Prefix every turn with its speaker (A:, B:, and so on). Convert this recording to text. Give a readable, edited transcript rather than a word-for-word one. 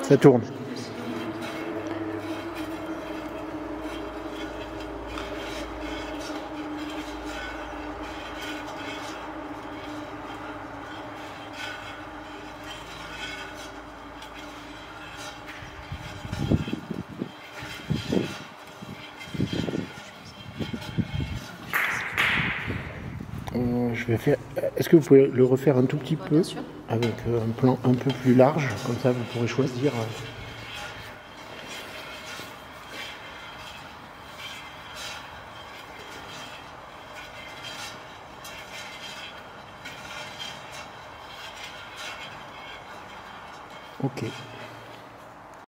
A: Ça tourne. Je vais faire. Est-ce que vous pouvez le refaire un tout petit peu avec un plan un peu plus large, comme ça vous pourrez choisir. Ok.